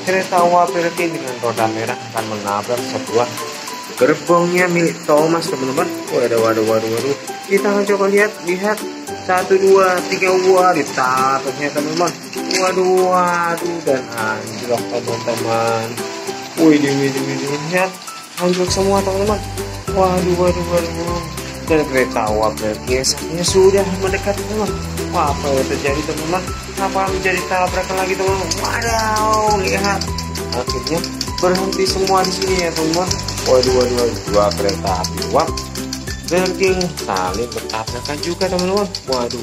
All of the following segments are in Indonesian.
kereta uap Perkin dengan roda merah akan menabrak sebuah gerbongnya milik Thomas, teman-teman. Waduh. Kita akan coba lihat. 1, 2, 3, wah, ditabraknya, teman-teman. Waduh, dan anjlok, teman-teman. Wih, lihat, anjlok semua, teman-teman. Waduh. Dan kereta uap biasanya sudah mendekat, teman-teman. Wah, apa yang terjadi, teman-teman? Apa menjadi tabrakan lagi, teman-teman? Waduh, lihat. Akhirnya berhenti semua di sini ya, teman-teman. Waduh. Dua kereta api uap Perkin saling bertabrakan juga, teman-teman. Waduh.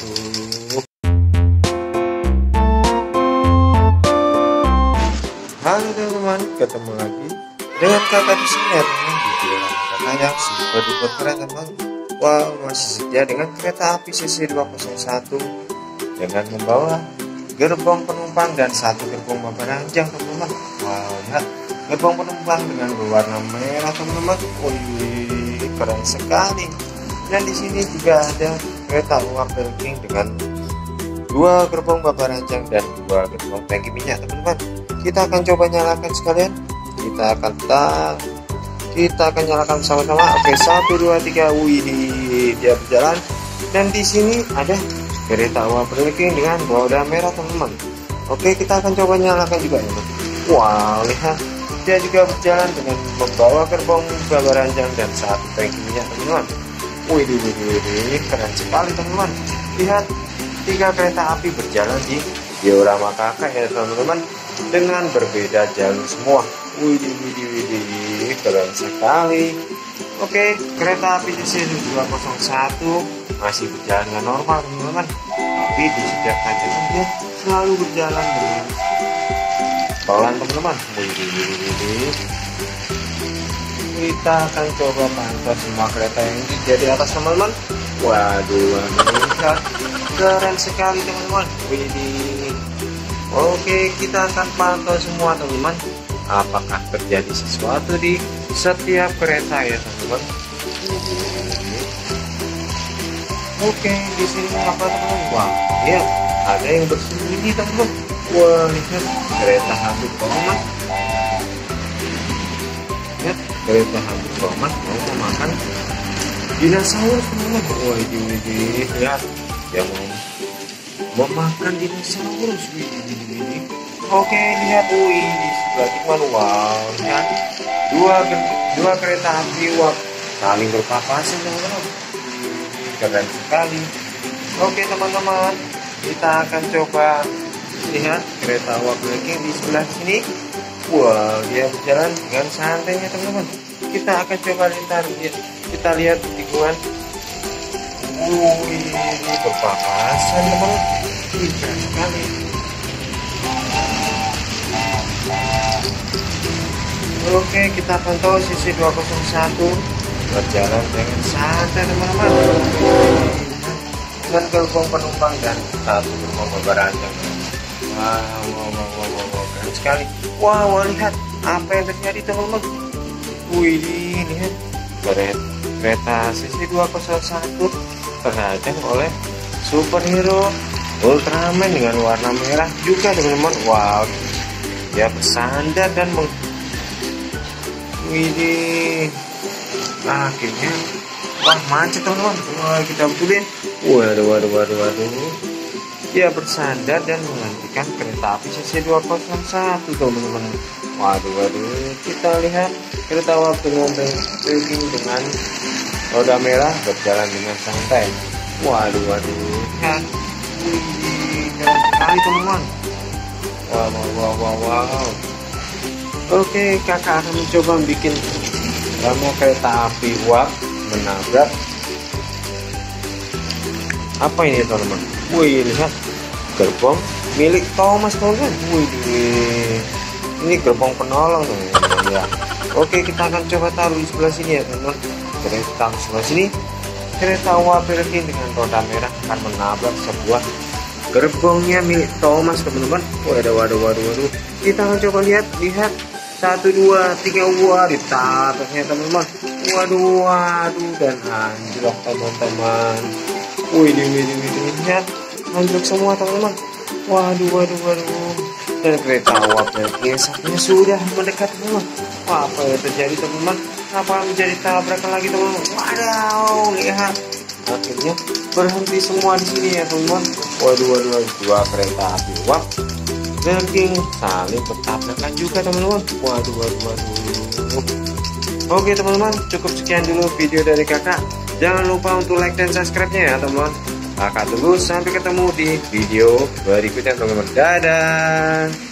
Halo teman-teman, ketemu lagi dengan kakak di sini ya, teman-teman. Video lama kakak yang super duper keren, teman-teman. Wow, masih setia dengan kereta api CC201 dengan membawa gerbong penumpang dan satu gerbong baranjang, teman-teman. Wow, lihat gerbong penumpang dengan berwarna merah, teman-teman. Wih, keren sekali. Dan di sini juga ada kereta uap Perkin dengan dua gerbong baranjang dan dua gerbong tangki minyak, teman-teman. Kita akan coba nyalakan sekalian. Kita akan nyalakan sama-sama. Oke, 1, 2, 3. Wih, dia berjalan. Dan di sini ada kereta uap Perkin dengan roda merah, teman-teman. Oke, kita akan coba nyalakan juga, teman. Wow, lihat, dia juga berjalan dengan membawa gerbong baranjang dan satu tangki minyak, teman-teman. Wih, keren sekali, teman-teman. Lihat, 3 kereta api berjalan di diorama kakak ya, teman-teman, dengan berbeda jalur semua. Wih, keren sekali. Oke, kereta api CC201 masih berjalan dengan normal, teman-teman. Tapi di setiap tanjakan dia selalu berjalan dengan pelan, teman-teman. Kita akan coba pantau semua kereta yang di atas, teman-teman. Waduh, lihat, keren sekali, teman-teman. Oke, kita akan pantau semua, teman-teman. Apakah terjadi sesuatu di setiap kereta ya, teman-teman? Oke, di sini apa, teman-teman? Wah, lihat, ada yang bersembunyi, teman-teman. Wah, lihat, kereta hantu Thomas. Lihat, kereta hantu Thomas mau memakan dinosaurus, teman-teman. Wah, lihat, dia mau memakan dinosaurus. Oke, lihat, di sebelah kiri. Wow, lihat, dua kereta api uap saling berpapasan, teman-teman. Keren sekali. Oke, teman-teman, kita akan coba lihat kereta uap Perkin di sebelah sini. Wow, dia berjalan dengan santainya, teman-teman. Kita akan coba lihat tikungan. Ini berpapasan, teman-teman. Keren sekali. Oke, kita pantau CC201 berjalan dengan santai, teman-teman. Dengan gerbong penumpang dan satu gerbong baranjang. Wow, keren sekali. Wow, lihat apa yang terjadi, teman-teman. Wih, lihat, kereta CC201 terhadap oleh superhero Ultraman dengan warna merah juga, teman-teman. Wow, dia bersandar dan akhirnya, wah, macet, teman-teman. Wah, kita betulin. Waduh. Dia bersandar dan menghentikan kereta api CC201, teman-teman. Waduh. Kita lihat kereta uap Perkin dengan roda merah berjalan dengan santai. Waduh. Lihat. Keren sekali, teman-teman. Wow. Oke, kakak akan mencoba bikin rame kereta api uap menabrak apa ini, teman-teman. Wih, lihat, gerbong milik Thomas, teman-teman. Wih, ini gerbong penolong, teman-teman ya. Oke, kita akan coba taruh di sebelah sini ya, teman-teman. Kereta di sebelah sini, kereta uap Perkin dengan roda merah akan menabrak sebuah gerbongnya milik Thomas, teman-teman. Waduh. Kita akan coba lihat. 1, 2, 3, wah, ditabraknya, teman-teman. Waduh, dan anjlok, teman-teman. Wih, lihat, anjlok semua, teman-teman. Waduh. dan kereta uap yang satunya sudah mendekat teman-teman. Apa yang terjadi teman-teman? Apa menjadi tabrakan lagi teman-teman? Wadaw, lihat, akhirnya berhenti semua di sini ya teman-teman. Waduh, dua kereta api uap ranking saling bertabrakan juga teman-teman. Waduh. Oke teman-teman, cukup sekian dulu video dari kakak. Jangan lupa untuk like dan subscribe-nya ya teman-teman. Kakak tunggu sampai ketemu di video berikutnya teman-teman. Dadah.